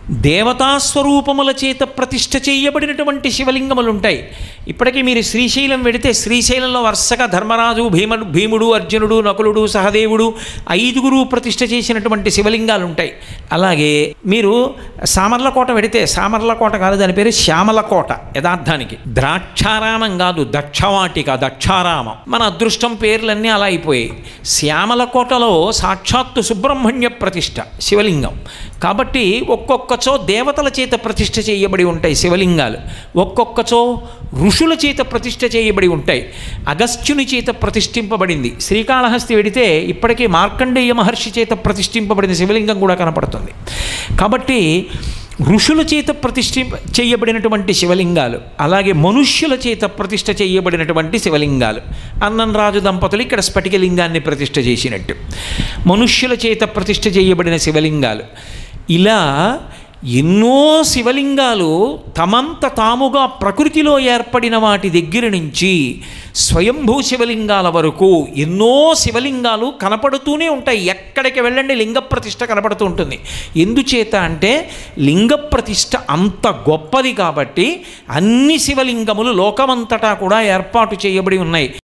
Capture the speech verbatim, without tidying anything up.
దేవతాస్వరూపముల చేత ప్రతిష్ఠ చేయబడినటువంటి శివలింగములు ఉంటాయి. ఇప్పటికీ మీరు శ్రీశైలం వెడితే శ్రీశైలంలో వరుసగా ధర్మరాజు, భీముడు భీముడు అర్జునుడు, నకులుడు, సహదేవుడు ఐదుగురు ప్రతిష్ఠ చేసినటువంటి శివలింగాలు ఉంటాయి. అలాగే మీరు సామర్లకోట వెడితే, సామర్లకోట కాదు దాని పేరు శ్యామలకోట, యథార్థానికి ద్రాక్షారామం కాదు, దక్షవాటిక, దక్షారామం. మన అదృష్టం పేర్లన్నీ అలా అయిపోయాయి. శ్యామలకోటలో సాక్షాత్తు సుబ్రహ్మణ్య ప్రతిష్ఠ శివలింగం కాబట్టి ఒక్కొక్కచో దేవతల చేత ప్రతిష్ఠ చేయబడి ఉంటాయి శివలింగాలు, ఒక్కొక్కచో ఋషుల చేత ప్రతిష్ఠ చేయబడి ఉంటాయి. అగస్త్యుని చేత ప్రతిష్ఠింపబడింది. శ్రీకాళహస్తి వెడితే ఇప్పటికీ మార్కండేయ మహర్షి చేత ప్రతిష్ఠింపబడిన శివలింగం కూడా కనపడుతుంది. కాబట్టి ఋషుల చేత ప్రతిష్ఠ చేయబడినటువంటి శివలింగాలు, అలాగే మనుష్యుల చేత ప్రతిష్ఠ చేయబడినటువంటి శివలింగాలు. అన్నంరాజు దంపతులు ఇక్కడ స్ఫటికలింగాన్ని ప్రతిష్ఠ చేసినట్టు మనుష్యుల చేత ప్రతిష్ఠ చేయబడిన శివలింగాలు. ఇలా ఎన్నో శివలింగాలు తమంత తాముగా ప్రకృతిలో ఏర్పడిన వాటి దగ్గర నుంచి స్వయంభూ శివలింగాల వరకు ఎన్నో శివలింగాలు కనపడుతూనే ఉంటాయి. ఎక్కడికి వెళ్ళండి లింగ ప్రతిష్ఠ కనపడుతూ ఉంటుంది. ఎందుచేత అంటే లింగ ప్రతిష్ఠ అంత గొప్పది కాబట్టి అన్ని శివలింగములు లోకమంతటా కూడా ఏర్పాటు చేయబడి ఉన్నాయి.